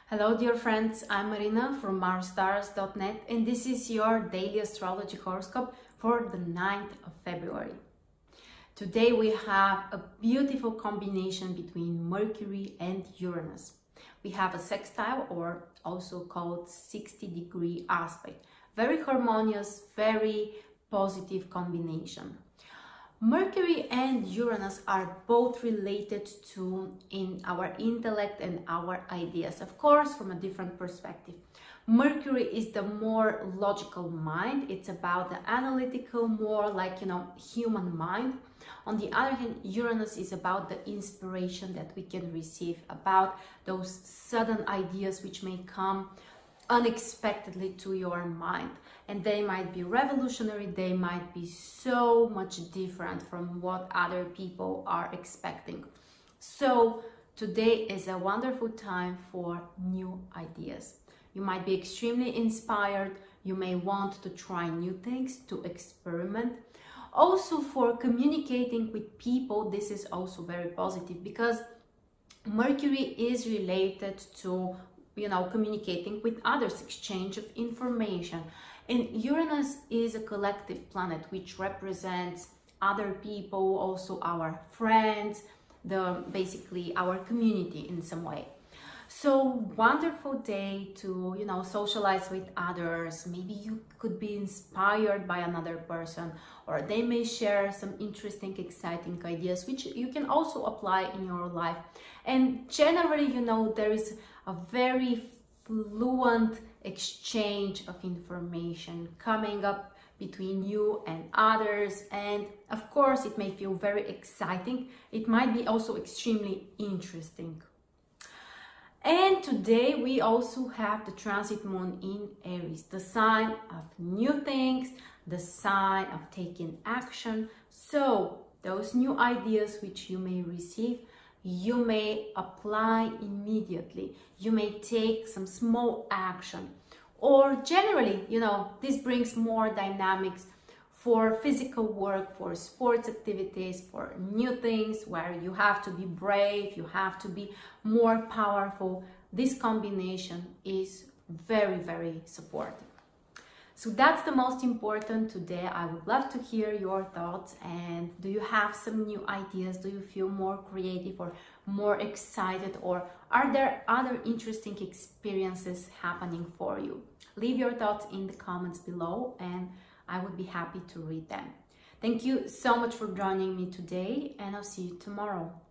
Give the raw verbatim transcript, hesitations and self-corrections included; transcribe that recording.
Hello dear friends, I'm Marina from mars stars dot net and this is your daily astrology horoscope for the ninth of February. Today we have a beautiful combination between Mercury and Uranus. We have a sextile, or also called sixty degree aspect. Very harmonious, very positive combination. Mercury and Uranus are both related to in our intellect and our ideas, of course, from a different perspective. Mercury is the more logical mind. It's about the analytical, more like, you know, human mind. On the other hand, Uranus is about the inspiration that we can receive, about those sudden ideas which may come unexpectedly to your mind, and they might be revolutionary, they might be so much different from what other people are expecting. So today is a wonderful time for new ideas. You might be extremely inspired, you may want to try new things, to experiment. Also for communicating with people, this is also very positive because Mercury is related to, you know, communicating with others, exchange of information. And Uranus is a collective planet which represents other people, also our friends, the basically our community in some way. So wonderful day to, you know, socialize with others. Maybe you could be inspired by another person, or they may share some interesting, exciting ideas which you can also apply in your life. And generally, you know, there is a very fluent exchange of information coming up between you and others, and of course it may feel very exciting. It might be also extremely interesting. And today we also have the transit moon in Aries, the sign of new things, the sign of taking action. So those new ideas which you may receive, you may apply immediately. You may take some small action, or generally, you know, this brings more dynamics for physical work, for sports activities, for new things where you have to be brave, you have to be more powerful. This combination is very, very supportive. So that's the most important today. I would love to hear your thoughts. And do you have some new ideas? Do you feel more creative or more excited? Or are there other interesting experiences happening for you? Leave your thoughts in the comments below and I would be happy to read them. Thank you so much for joining me today, and I'll see you tomorrow.